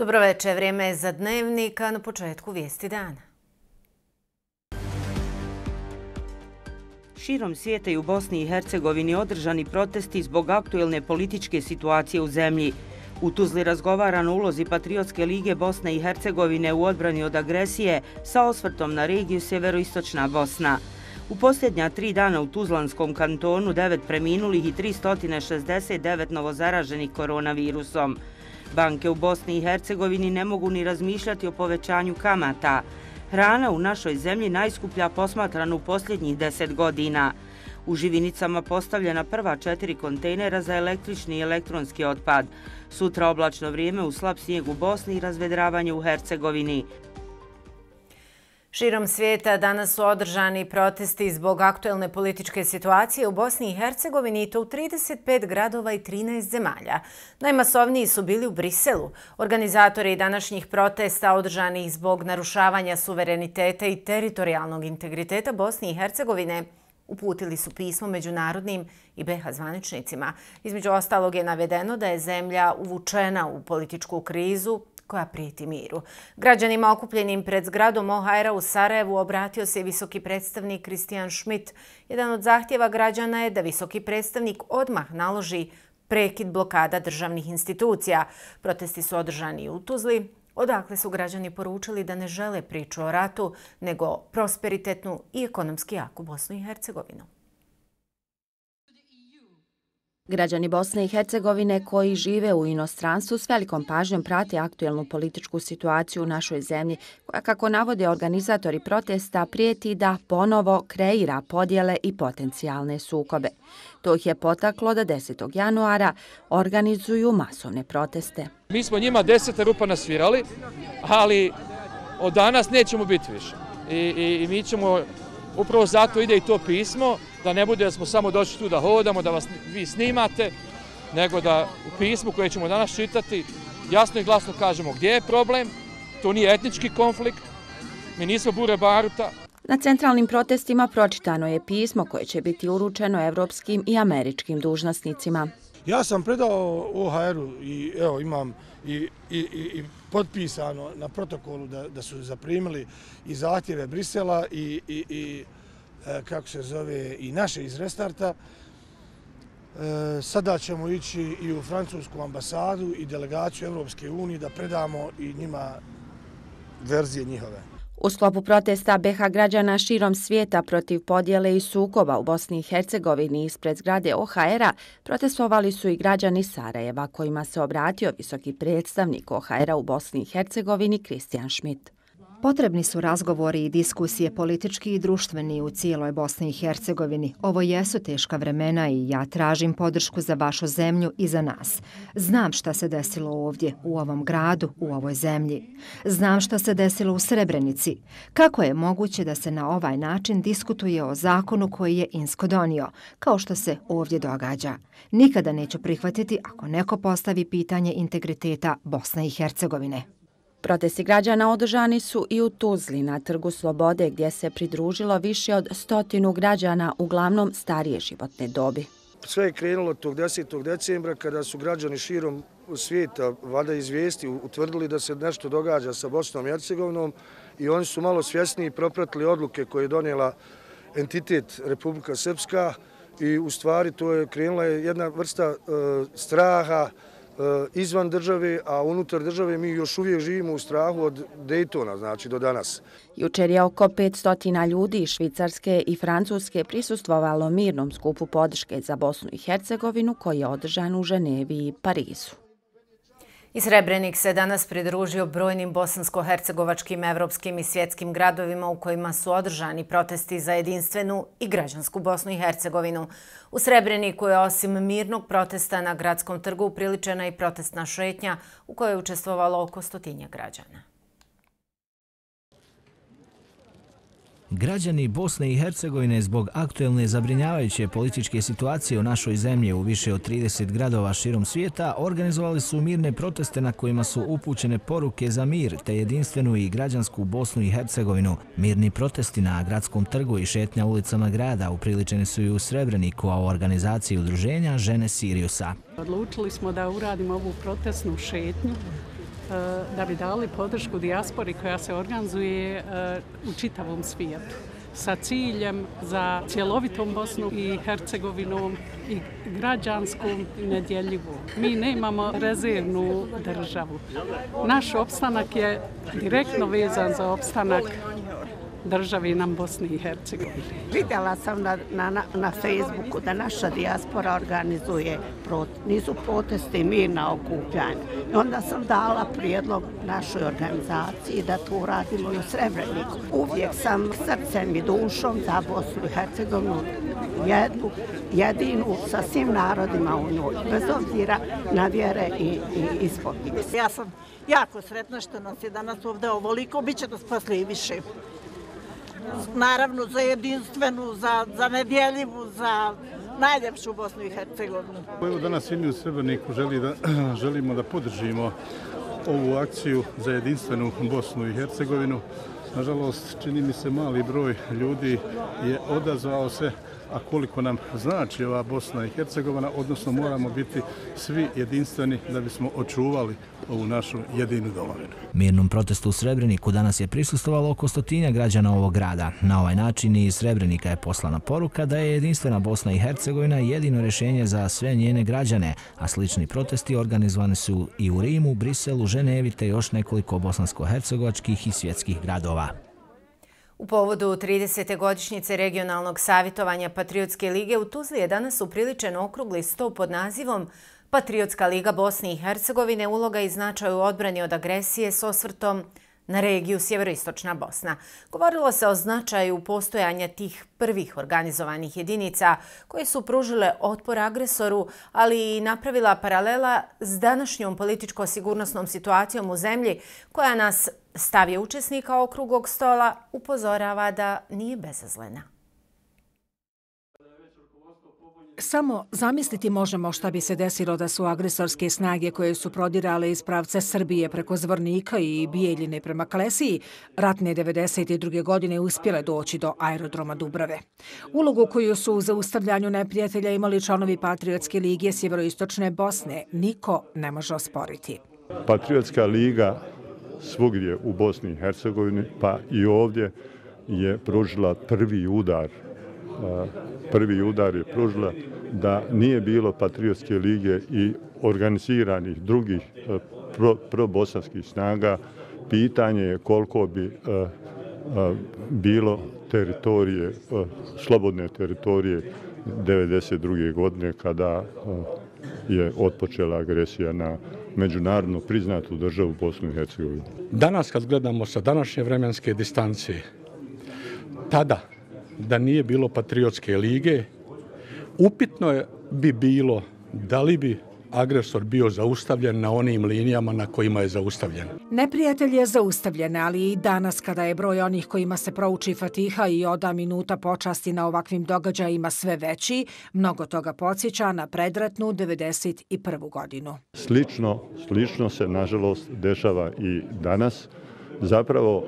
Dobroveče, vrijeme je za Dnevnik, a na početku vijesti dana. Širom svijeta i u Bosni i Hercegovini održani protesti zbog aktuelne političke situacije u zemlji. U Tuzli razgovarano o ulozi Patriotske lige Bosne i Hercegovine u odbrani od agresije sa osvrtom na regiju Sjeveroistočna Bosna. U posljednja 3 dana u Tuzlanskom kantonu 9 preminulih i 369 novozaraženih koronavirusom. Banke u Bosni i Hercegovini ne mogu ni razmišljati o povećanju kamata. Hrana u našoj zemlji najskuplja posmatrana u posljednjih 10 godina. U Živinicama postavljena prva 4 kontejnera za električni i elektronski otpad. Sutra oblačno vrijeme u slab snijeg u Bosni i razvedravanje u Hercegovini. Širom svijeta danas su održani protesti zbog aktuelne političke situacije u Bosni i Hercegovini i to u 35 gradova i 13 zemalja. Najmasovniji su bili u Briselu. Organizatori današnjih protesta održanih zbog narušavanja suvereniteta i teritorijalnog integriteta Bosne i Hercegovine uputili su pismo međunarodnim i BiH zvaničnicima. Između ostalog je navedeno da je zemlja uvučena u političku krizu koja prijeti miru. Građanima okupljenim pred zgradom OHR-a u Sarajevu obratio se visoki predstavnik Christian Schmidt. Jedan od zahtjeva građana je da visoki predstavnik odmah naloži prekid blokada državnih institucija. Protesti su održani u Tuzli, odakle su građani poručili da ne žele priču o ratu, nego prosperitetnu i ekonomski jaku Bosnu i Hercegovinu. Građani Bosne i Hercegovine koji žive u inostranstvu s velikom pažnjom prate aktuelnu političku situaciju u našoj zemlji, koja, kako navode organizatori protesta, prijeti da ponovo kreira podjele i potencijalne sukobe. To ih je potaklo da 10. januara organizuju masovne proteste. Mi smo njima 10 rupa nasvirali, ali od danas nećemo biti više. I mi ćemo, upravo zato ide i to pismo, da ne bude da smo samo došli tu da hodamo, da vas vi snimate, nego da u pismu koje ćemo danas čitati jasno i glasno kažemo gdje je problem. To nije etnički konflikt, mi nismo bure baruta. Na centralnim protestima pročitano je pismo koje će biti uručeno evropskim i američkim dužnosnicima. Ja sam predao OHR-u i evo imam i potpisano na protokolu da su zaprimili i zahtjeve Brisela i kako se zove, i naše iz Restarta. Sada ćemo ići i u francusku ambasadu i delegaciju Evropske unije da predamo i njima verzije njihove. U sklopu protesta BiH građana širom svijeta protiv podjele i sukoba u Bosni i Hercegovini ispred zgrade OHR-a protestovali su i građani Sarajeva, kojima se obratio visoki predstavnik OHR-a u Bosni i Hercegovini Christian Schmidt. Potrebni su razgovori i diskusije politički i društveni u cijeloj Bosni i Hercegovini. Ovo jesu teška vremena i ja tražim podršku za vašu zemlju i za nas. Znam šta se desilo ovdje, u ovom gradu, u ovoj zemlji. Znam šta se desilo u Srebrenici. Kako je moguće da se na ovaj način diskutuje o zakonu koji je Insko donio, kao što se ovdje događa? Nikada neću prihvatiti ako neko postavi pitanje integriteta Bosne i Hercegovine. Protesti građana održani su i u Tuzli na Trgu Slobode, gdje se pridružilo više od 100 građana, uglavnom starije životne dobi. Sve je krenulo tog 10. decembra kada su građani širom svijeta, valjda izvijesti, utvrdili da se nešto događa sa Bosnom i Hercegovinom i oni su malo svjesniji propratili odluke koje je donijela entitet Republika Srpska i u stvari to je krenula jedna vrsta straha izvan države, a unutar države mi još uvijek živimo u strahu od Daytona, znači do danas. Jučer je oko 500 ljudi iz Švicarske i Francuske prisustvovalo mirnom skupu podrške za Bosnu i Hercegovinu koji je održan u Ženevi i Parizu. I Srebrenik se danas pridružio brojnim bosansko-hercegovačkim, evropskim i svjetskim gradovima u kojima su održani protesti za jedinstvenu i građansku Bosnu i Hercegovinu. U Srebreniku je osim mirnog protesta na gradskom trgu upriličena i protestna šetnja u kojoj je učestvovalo oko 100 građana. Građani Bosne i Hercegovine zbog aktuelne zabrinjavajuće političke situacije u našoj zemlji u više od 30 gradova širom svijeta organizovali su mirne proteste na kojima su upućene poruke za mir te jedinstvenu i građansku Bosnu i Hercegovinu. Mirni protesti na gradskom trgu i šetnja ulicama grada upriličeni su i u Srebreniku, a u organizaciji udruženja Žene Siriusa. Odlučili smo da uradimo ovu protestnu šetnju da bi dali podršku dijaspori koja se organizuje u čitavom svijetu sa ciljem za cjelovitom Bosnu i Hercegovinom i građanskom i nedjeljivom. Mi nemamo rezervnu državu. Naš opstanak je direktno vezan za opstanak državi nam Bosni i Hercegovini. Vidjela sam na Facebooku da naša dijaspora organizuje nisu protesti, mirna okupljanja. I onda sam dala prijedlog našoj organizaciji da to uradimo i u Srebreniku. Uvijek sam srcem i dušom za Bosnu i Hercegovinu jedinu sa svim narodima u njoj, bez obzira na vjere i ispovijest. Ja sam jako sretna što nas je danas ovdje ovoliko, bit će nas poslije i više. Naravno za jedinstvenu, za nedjeljivu, za najljepšu Bosnu i Hercegovinu. Evo danas svi mi u Srebreniku želimo da podržimo ovu akciju za jedinstvenu Bosnu i Hercegovinu. Nažalost, čini mi se mali broj ljudi je odazvao se, a koliko nam znači ova Bosna i Hercegovina, odnosno moramo biti svi jedinstveni da bismo očuvali ovu našu jedinu domovinu. Mirnom protestu u Srebreniku danas je prisustvovalo oko 100 građana ovog grada. Na ovaj način iz Srebrenika je poslana poruka da je jedinstvena Bosna i Hercegovina jedino rješenje za sve njene građane, a slični protesti organizovani su i u Rimu, Briselu, Ženevi te još nekoliko bosansko-hercegovačkih i svjetskih gradova. U povodu 30. godišnjice regionalnog savjetovanja Patriotske lige u Tuzli je danas upriličen okrugli sto pod nazivom Patriotska liga Bosne i Hercegovine, uloga i značaj u odbrani od agresije s osvrtom na regiju Sjeveroistočna Bosna. Govorilo se o značaju postojanja tih prvih organizovanih jedinica koje su pružile otpor agresoru, ali i napravila paralela s današnjom političko-sigurnosnom situacijom u zemlji koja nas stav učesnika okruglog stola upozorava da nije bezazlena. Samo zamisliti možemo šta bi se desilo da su agresorske snage koje su prodirale iz pravca Srbije preko Zvornika i Bijeljine prema Klesiji ratne 1992. godine uspjele doći do aerodroma Dubrave. Ulogu koju su u zaustavljanju neprijatelja imali članovi Patriotske lige Sjeveroistočne Bosne niko ne može osporiti. Patriotska liga svugdje u Bosni i Hercegovini, pa i ovdje, je pružila prvi udar. Prvi udar je pružila da nije bilo Patriotske lige i organiziranih drugih probosanskih snaga. Pitanje je koliko bi bilo teritorije, slobodne teritorije 1992. godine kada je otpočela agresija na međunarodno priznatu državu Bosnu i Hercegovinu. Danas kad gledamo sa današnje vremenske distance, tada da nije bilo Patriotske lige, upitno bi bilo da li bi agresor bio zaustavljen na onim linijama na kojima je zaustavljen. Neprijatelj je zaustavljen, ali i danas kada je broj onih kojima se prouči Fatiha i oda minuta počasti na ovakvim događajima sve veći, mnogo toga podsjeća na predratnu 1991. godinu. Slično se, nažalost, dešava i danas. Zapravo,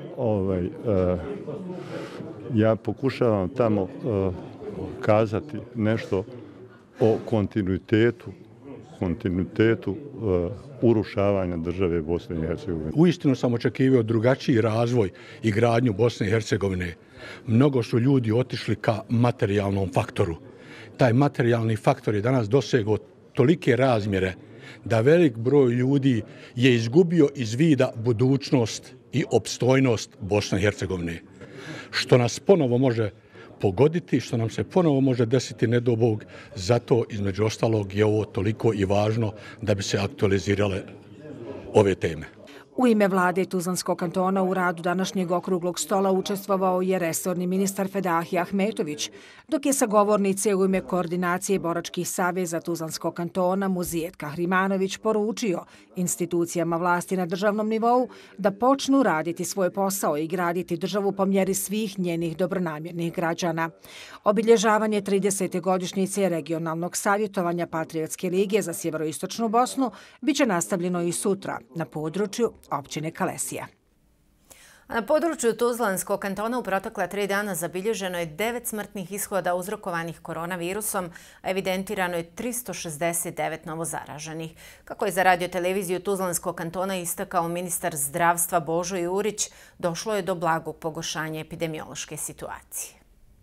ja pokušavam tamo kazati nešto o kontinuitetu urušavanja države Bosne i Hercegovine. Uistinu sam očekivao drugačiji razvoj i gradnju Bosne i Hercegovine. Mnogo su ljudi otišli ka materijalnom faktoru. Taj materijalni faktor je danas dosegao tolike razmjere da velik broj ljudi je izgubio iz vida budućnost i opstojnost Bosne i Hercegovine. Što nas ponovo može pogoditi, što nam se ponovo može desiti ne do Bog, zato između ostalog je ovo toliko i važno da bi se aktualizirale ove teme. U ime vlade Tuzlanskog kantona u radu današnjeg okruglog stola učestvovao je resorni ministar Fedahi Ahmetović, dok je sa govornice u ime koordinacije boračkih saveza Tuzlanskog kantona Muzijet Kahrimanović poručio institucijama vlasti na državnom nivou da počnu raditi svoj posao i graditi državu po mjeri svih njenih dobronamjernih građana. Obilježavanje 30. godišnjice regionalnog savjetovanja Patriotske lige za Sjeveroistočnu Bosnu biće nastavljeno i sutra na području općine Kalesija. Na području Tuzlanskog kantona u protekla 3 dana zabilježeno je 9 smrtnih ishoda uzrokovanih koronavirusom, a evidentirano je 369 novozaraženih. Kako je za radioteleviziju Tuzlanskog kantona istakao ministar zdravstva Božo Jurić, došlo je do blagog pogoršanja epidemiološke situacije.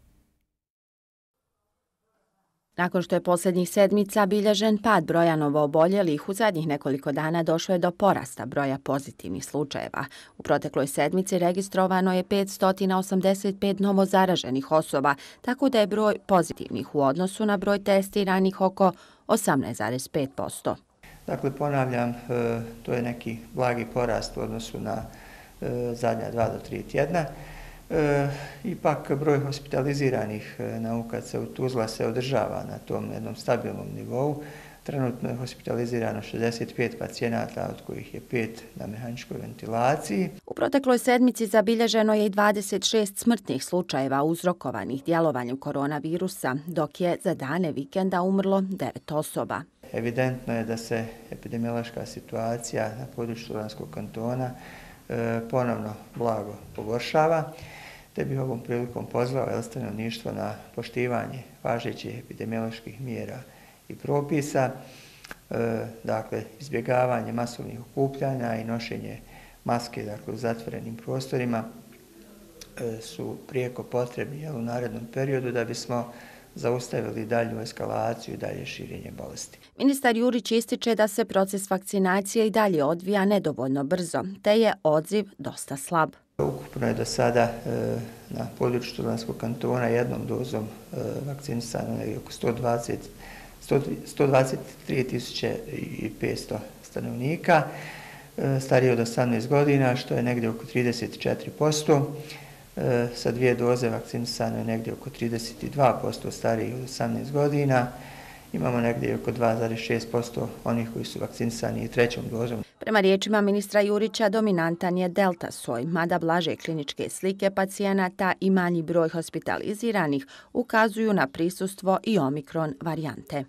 Nakon što je posljednjih sedmica bilježen pad broja novooboljelih, u zadnjih nekoliko dana došlo je do porasta broja pozitivnih slučajeva. U protekloj sedmici registrovano je 585 novozaraženih osoba, tako da je broj pozitivnih u odnosu na broj testiranih oko 18,5%. Dakle, ponavljam, to je neki blagi porast u odnosu na zadnja 2 do 3 tjedna. Ipak broj hospitaliziranih na UKC u Tuzla se održava na tom jednom stabilnom nivou. Trenutno je hospitalizirano 65 pacijenata, od kojih je 5 na mehaničkoj ventilaciji. U protekloj sedmici zabilježeno je i 26 smrtnih slučajeva uzrokovanih djelovanjem koronavirusa, dok je za dane vikenda umrlo 9 osoba. Evidentno je da se epidemiološka situacija na području Tuzlanskog kantona ponovno blago pogoršava, te bih ovom prilikom pozvao stanovništvo na poštivanje važećih epidemioloških mjera i propisa, dakle izbjegavanje masovnih okupljanja i nošenje maske u zatvorenim prostorima su prijeko potrebni u narednom periodu da bismo zaustavili dalju eskalaciju i dalje širenje bolesti. Ministar Jurić ističe da se proces vakcinacije i dalje odvija nedovoljno brzo, te je odziv dosta slab. Ukupno je do sada na području Tuzlanskog kantona jednom dozom vakcinisano oko 123.500 stanovnika, starije od 18 godina, što je negdje oko 34%. Sa 2 doze vakcinisano je negdje oko 32% starijih od 18 godina. Imamo negdje oko 2,6% onih koji su vakcinisani i 3. dozom. Prema riječima ministra Jurića, dominantan je delta soj, mada blaže kliničke slike pacijenata i manji broj hospitaliziranih ukazuju na prisustvo i omikron varijante.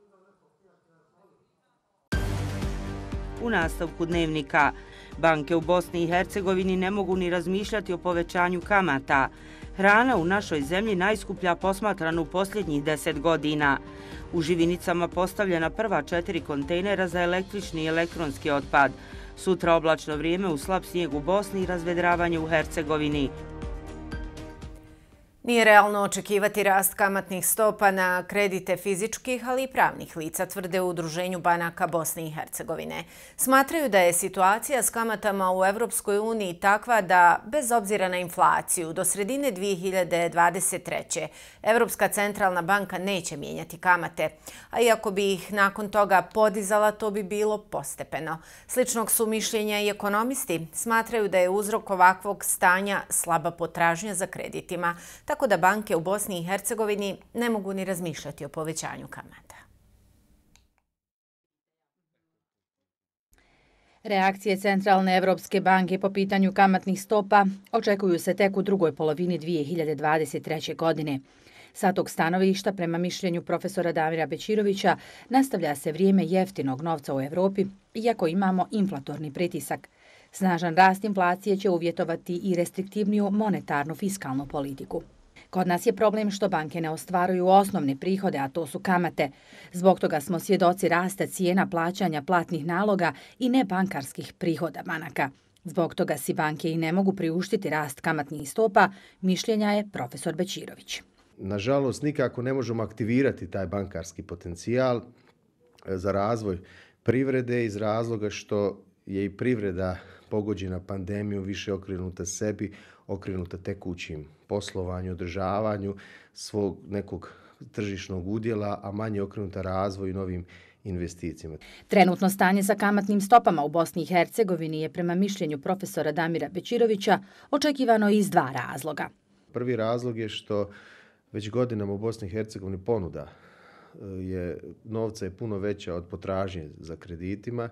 U nastavku dnevnika, banke u Bosni i Hercegovini ne mogu ni razmišljati o povećanju kamata. Hrana u našoj zemlji najskuplja posmatrana u posljednjih 10 godina. U Živinicama postavljena prva 4 kontejnera za električni i elektronski otpad. Sutra oblačno vrijeme u slab snijeg u Bosni i razvedravanje u Hercegovini. Nije realno očekivati rast kamatnih stopa na kredite fizičkih, ali i pravnih lica, tvrde u Udruženju banaka Bosne i Hercegovine. Smatraju da je situacija s kamatama u Evropskoj uniji takva da, bez obzira na inflaciju, do sredine 2023. Evropska centralna banka neće mijenjati kamate, a iako bi ih nakon toga podizala, to bi bilo postepeno. Sličnog su mišljenja i ekonomisti. Smatraju da je uzrok ovakvog stanja slaba potražnja za kreditima, tako da banke u Bosni i Hercegovini ne mogu ni razmišljati o povećanju kamata. Reakcije Centralne Evropske banke po pitanju kamatnih stopa očekuju se tek u drugoj polovini 2023. godine. Sa tog stanovišta, prema mišljenju profesora Damira Bećirovića, nastavlja se vrijeme jeftinog novca u Evropi, iako imamo inflatorni pritisak. Snažan rast inflacije će uvjetovati i restriktivniju monetarnu fiskalnu politiku. Kod nas je problem što banke ne ostvaruju osnovne prihode, a to su kamate. Zbog toga smo svjedoci rasta cijena plaćanja platnih naloga i nebankarskih prihoda banaka. Zbog toga si banke i ne mogu priuštiti rast kamatnih stopa, mišljenja je profesor Bećirović. Nažalost, nikako ne možemo aktivirati taj bankarski potencijal za razvoj privrede iz razloga što je i privreda pogođena pandemijom više okrenuta sebi, okrenuta tekućim poslovanju, održavanju svog nekog tržišnog udjela, a manje okrenuta razvoju i novim investicijama. Trenutno stanje sa kamatnim stopama u Bosni i Hercegovini je, prema mišljenju profesora Damira Bećirovića, očekivano iz 2 razloga. Prvi razlog je što već godinama u Bosni i Hercegovini ponuda novca je puno veća od potražnje za kreditima.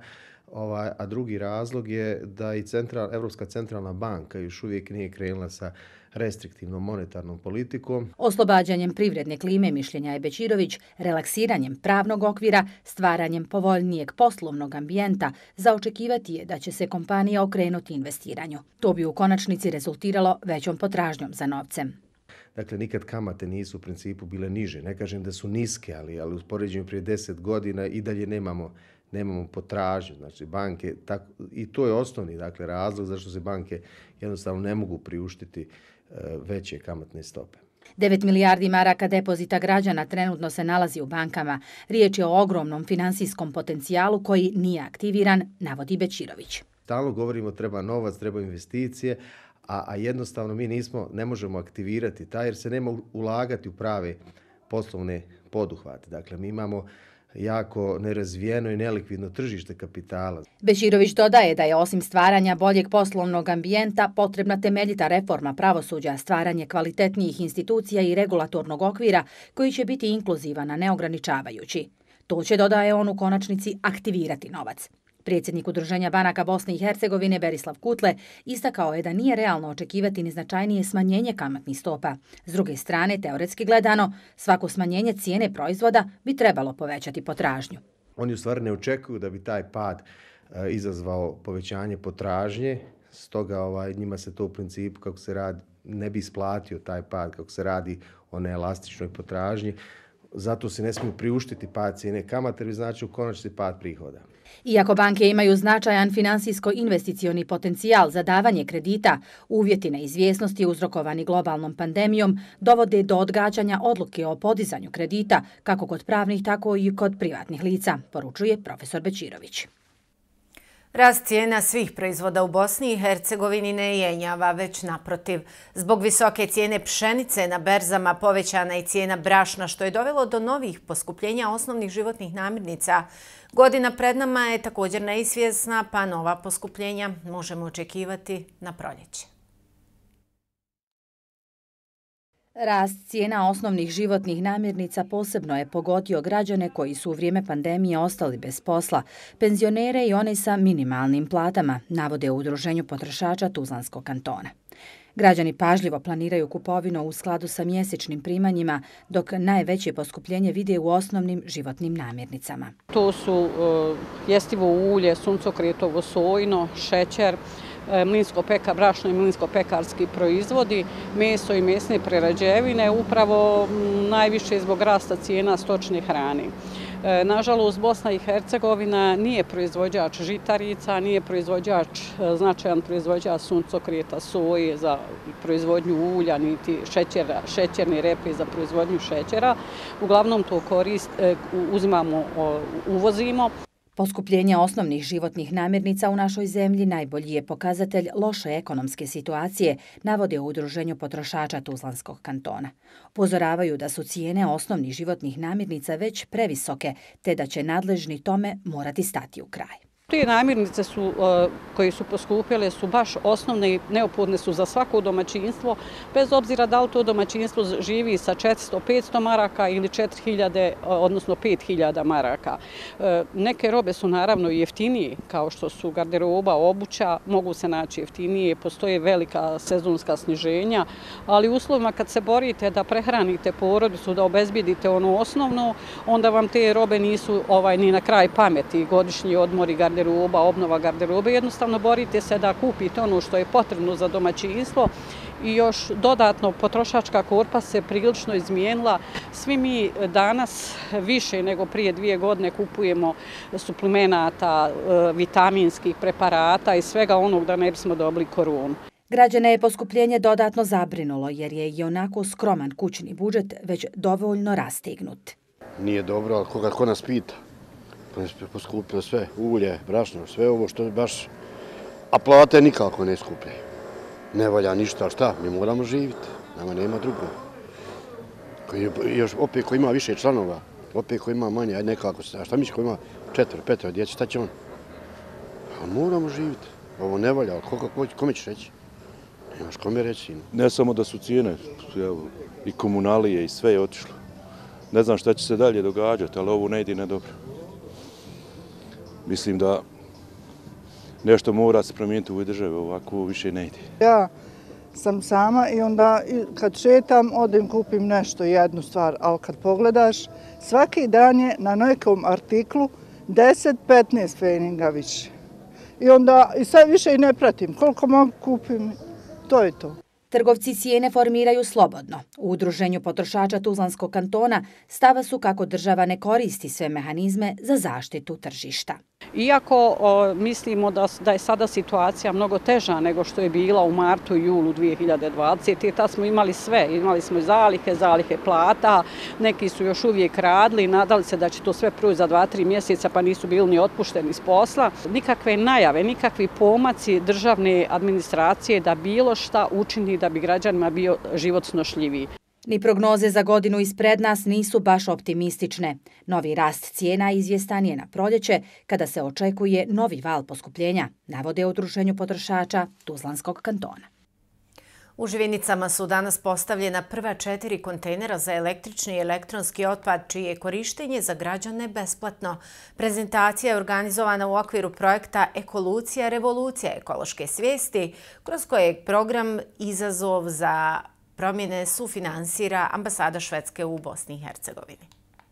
a drugi razlog je da i Evropska centralna banka još uvijek nije krenula sa restriktivnom monetarnom politikom. Oslobađanjem privredne klime, mišljenja je Bečirović, relaksiranjem pravnog okvira, stvaranjem povoljnijeg poslovnog ambijenta, za očekivati je da će se kompanija okrenuti investiranju. To bi u konačnici rezultiralo većom potražnjom za novcem. Dakle, nikad kamate nisu u principu bile niže. Ne kažem da su niske, ali u poređenju prije 10 godina i dalje nemamo potražnju. Znači, banke, i to je osnovni razlog zašto se banke jednostavno ne mogu priuštiti veće kamatne stope. 9 milijardi maraka depozita građana trenutno se nalazi u bankama. Riječ je o ogromnom finansijskom potencijalu koji nije aktiviran, navodi Bečirović. Stalno govorimo treba novac, treba investicije, a jednostavno mi ne možemo aktivirati taj jer se nema ulagati u prave poslovne poduhvate. Dakle, mi imamo jako nerazvijeno i nelikvidno tržište kapitala. Bečirović dodaje da je osim stvaranja boljeg poslovnog ambijenta potrebna temeljita reforma pravosuđa, stvaranje kvalitetnijih institucija i regulatornog okvira koji će biti inkluzivan, a ne ograničavajući. To će, dodaje on, u konačnici aktivirati novac. Predsjednik Udruženja banaka Bosne i Hercegovine Berislav Kutle istakao je da nije realno očekivati ni značajnije smanjenje kamatnih stopa. S druge strane, teoretski gledano, svako smanjenje cijene proizvoda bi trebalo povećati potražnju. Oni u stvari ne očekuju da bi taj pad izazvao povećanje potražnje, stoga njima se to u principu kako se radi ne bi isplatio taj pad kako se radi o neelastičnoj potražnji. Zato se ne smiju priuštiti pad cijene kamate, jer znači u konačnici pad prihoda. Iako banke imaju značajan finansijsko-investicioni potencijal za davanje kredita, uvjeti neizvjesnosti uzrokovani globalnom pandemijom dovode do odgađanja odluke o podizanju kredita, kako kod pravnih, tako i kod privatnih lica, poručuje profesor Bečirović. Rast cijena svih proizvoda u Bosni i Hercegovini ne jenjava, već naprotiv. Zbog visoke cijene pšenice na berzama povećana i cijena brašna, što je dovelo do novih poskupljenja osnovnih životnih namirnica. Godina pred nama je također neizvjesna, pa nova poskupljenja možemo očekivati na proljeće. Rast cijena osnovnih životnih namirnica posebno je pogodio građane koji su u vrijeme pandemije ostali bez posla, penzionere i one sa minimalnim platama, navode u Udruženju potrošača Tuzlanskog kantona. Građani pažljivo planiraju kupovinu u skladu sa mjesečnim primanjima, dok najveće poskupljenje vide u osnovnim životnim namirnicama. To su jestivo ulje, suncokretovo sojino, šećer, brašno i mlinsko-pekarski proizvodi, meso i mesne prerađevine, upravo najviše zbog rasta cijena stočne hrane. Nažalost, Bosna i Hercegovina nije proizvođač žitarica, nije značajan proizvođač suncokreta, soje za proizvodnju ulja, niti šećerne repe za proizvodnju šećera. Uglavnom to uvozimo. Poskupljenje osnovnih životnih namirnica u našoj zemlji najbolji je pokazatelj loše ekonomske situacije, navode u Udruženju potrošača Tuzlanskog kantona. Upozoravaju da su cijene osnovnih životnih namirnica već previsoke, te da će nadležni tome morati stati u kraj. Te namirnice koje su poskupile su baš osnovne i neophodne su za svako domaćinstvo, bez obzira da li to domaćinstvo živi sa 400-500 maraka ili 4000, odnosno 5000 maraka. Neke robe su naravno jeftinije, kao što su garderoba, obuća, mogu se naći jeftinije, postoje velika sezonska sniženja, ali u uslovima kad se borite da prehranite porodicu, da obezbjedite ono osnovno, onda vam te robe nisu ni na kraj pameti, godišnji odmori, garderoba, obnova garderobe. Jednostavno borite se da kupite ono što je potrebno za domaćinstvo i još dodatno potrošačka korpa se prilično izmijenila. Svi mi danas više nego prije 2 godine kupujemo suplemenata, vitaminskih preparata i svega onog da ne bismo dobili koronu. Građane je poskupljenje dodatno zabrinulo jer je i onako skroman kućni budžet već dovoljno rastegnut. Nije dobro, ali ko nas pita? Poskupilo sve, ulje, brašno, sve ovo što je baš, a plate nikako ne skuplje. Ne valja ništa, šta, mi moramo živjeti, nama nema drugo. Još opet ko ima više članova, opet ko ima manje, ajde nekako, a šta misli ko ima 4-5 djece, šta će on? A moramo živjeti, ovo ne valja, ali kome ćeš reći? Nemaš kome reći. Ne samo da su cijene, i komunalije i sve je otišlo. Ne znam šta će se dalje događati, ali ovo ne ide na dobro. Mislim da nešto mora se promijeniti u ovoj državi, ovako više ne ide. Ja sam sama i onda kad šetam odem kupim nešto, jednu stvar, ali kad pogledaš svaki dan je na nekom artiklu 10-15 pfeninga više. I sad više i ne pratim, koliko mogu kupim, to je to. Trgovci cijene formiraju slobodno. U Udruženju potrošača Tuzlanskog kantona stava su kako država ne koristi sve mehanizme za zaštitu tržišta. Iako mislimo da je sada situacija mnogo teža nego što je bila u martu i julu 2020. I tad smo imali sve. Imali smo zalihe plata, neki su još uvijek radili i nadali se da će to sve proći za 2-3 mjeseca pa nisu bili ni otpušteni s posla. Nikakve najave, nikakvi pomaci državne administracije da bilo šta učini da bi građanima bio život snošljiviji. Ni prognoze za godinu ispred nas nisu baš optimistične. Novi rast cijena izvjestan je na proljeće, kada se očekuje novi val poskupljenja, navode Udruženju potrošača Tuzlanskog kantona. U Živinicama su danas postavljena prva 4 kontejnera za električni i elektronski otpad, čije je korištenje za građane besplatno. Prezentacija je organizovana u okviru projekta Ekolucija, revolucija ekološke svijesti, kroz kojeg program Izazov za promjene sufinansira ambasada Švedske u Bosni i Hercegovini.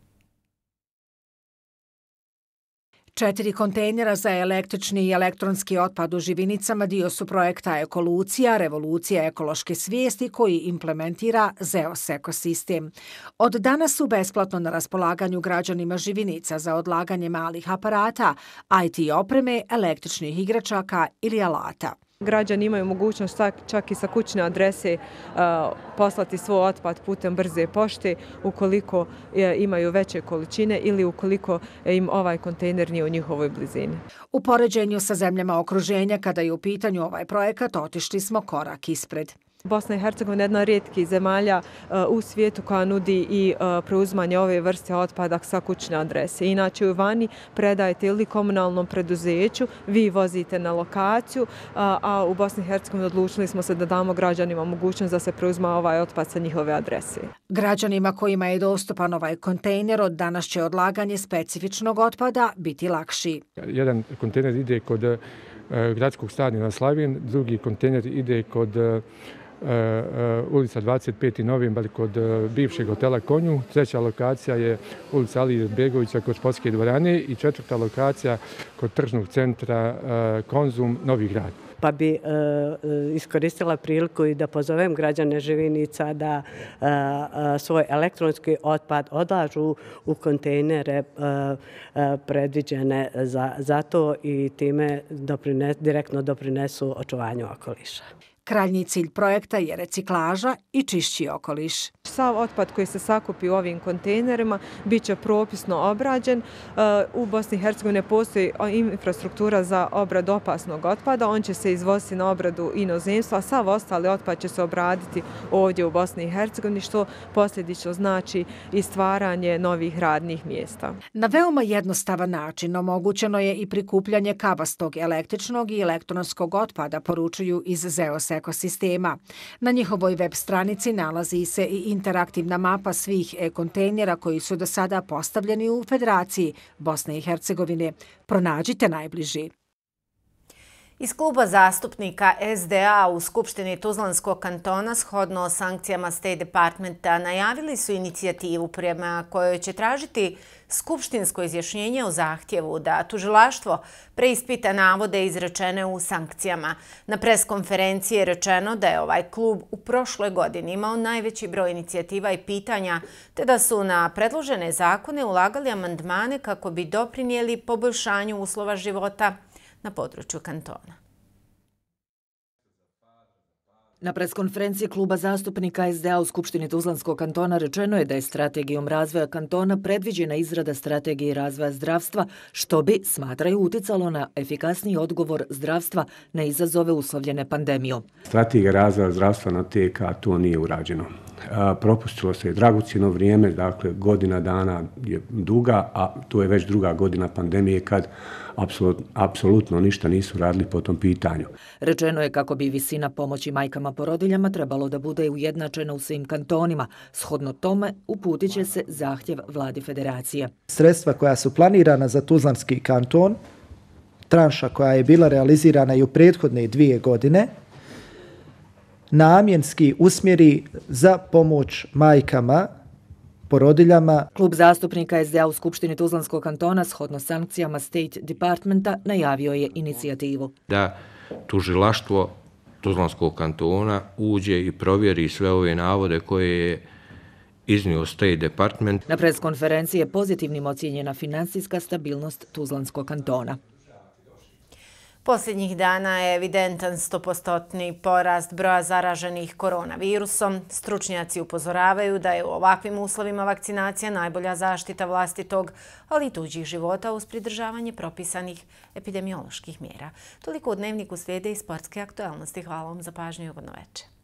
4 kontejnera za električni i elektronski otpad u Živinicama dio su projekta Ekolucija, revolucija ekološke svijesti koji implementira ZEOS ekosistem. Od danas su besplatno na raspolaganju građanima Živinica za odlaganje malih aparata, IT opreme, električnih igračaka ili alata. Građani imaju mogućnost čak i sa kućne adrese poslati svoj otpad putem brze pošte ukoliko imaju veće količine ili ukoliko im ovaj kontejner nije u njihovoj blizini. U poređenju sa zemljama okruženja, kada je u pitanju ovaj projekat, otišli smo korak ispred. Bosna i Hercegovina je jedna od rijetkih zemalja u svijetu koja nudi i preuzmanje ove vrste otpada sa kućne adrese. Inače u vani predajete ili komunalnom preduzeću, vi vozite na lokaciju, a u Bosni i Hercegovini odlučili smo se da damo građanima mogućnost da se preuzma ovaj otpad sa njihove adrese. Građanima kojima je dostupan ovaj kontejner, od danas će odlaganje specifičnog otpada biti lakši. Jedan kontejner ide kod gradskog stadiona Slavin, drugi kontejner ide kod ulica 25. novembar kod bivšeg hotela Konju, treća lokacija je ulica Alije Begovića kod Sportske dvorane i četvrta lokacija kod tržnog centra Konzum Novi Grad. Pa bi iskoristila priliku i da pozovem građane Živinica da svoj elektronski otpad odlažu u kontejnere predviđene za to i time direktno doprinesu očuvanju okoliša. Krajnji cilj projekta je reciklaža i čišći okoliš. Sav otpad koji se sakupi u ovim kontejnerima bit će propisno obrađen. U Bosni i Hercegovini postoji infrastruktura za obradu opasnog otpada. On će se izvoziti na obradu inozemstva, a sav ostali otpad će se obraditi ovdje u Bosni i Hercegovini, što posljedično znači i stvaranje novih radnih mjesta. Na veoma jednostavan način omogućeno je i prikupljanje kavastog električnog i elektronskog otpada, poručuju iz ZEOS ekosistema. Na njihovoj web stranici nalazi se i interaktivna mapa svih e-kontejnera koji su do sada postavljeni u Federaciji Bosne i Hercegovine. Pronađite najbliži. Iz kluba zastupnika SDA u Skupštini Tuzlanskog kantona shodno sankcijama State Departmenta najavili su inicijativu prema kojoj će tražiti skupštinsko izjašnjenje o zahtjevu da tužilaštvo preispita navode izrečene u sankcijama. Na preskonferenciji je rečeno da je ovaj klub u prošloj godini imao najveći broj inicijativa i pitanja, te da su na predložene zakone ulagali amandmane kako bi doprinijeli poboljšanju uslova života na području kantona. Na preskonferenciji kluba zastupnika SDA u Skupštini Tuzlanskog kantona rečeno je da je strategijom razvoja kantona predviđena izrada strategije razvoja zdravstva, što bi, smatraju, uticalo na efikasniji odgovor zdravstva na izazove uslovljene pandemijom. Strategija razvoja zdravstva na TK to nije urađeno. Propustilo se je dragocjeno vrijeme, dakle godina dana je duga, a to je već druga godina pandemije kad apsolutno ništa nisu radili po tom pitanju. Rečeno je kako bi visina pomoći majkama porodiljama trebalo da bude ujednačena u svim kantonima. Shodno tome uputit će se zahtjev vladi federacije. Sredstva koja su planirana za Tuzlanski kanton tranša koja je bila realizirana i u prethodne 2 godine namjenski usmjeri za pomoć majkama, porodiljama. Klub zastupnika SDA u Skupštini Tuzlanskog kantona shodno sankcijama State Departmenta najavio je inicijativu. Da tužilaštvo Tuzlanskog kantona uđe i provjeri sve ove navode koje je iznio State Department. Na preskonferenciji je pozitivnim ocijenjena finansijska stabilnost Tuzlanskog kantona. Posljednjih dana je evidentan 100% porast broja zaraženih koronavirusom. Stručnjaci upozoravaju da je u ovakvim uslovima vakcinacija najbolja zaštita vlastitog, ali i tuđih života uz pridržavanje propisanih epidemioloških mjera. Toliko u Dnevniku slijede i sportske aktualnosti. Hvala vam za pažnju i ugodno večer.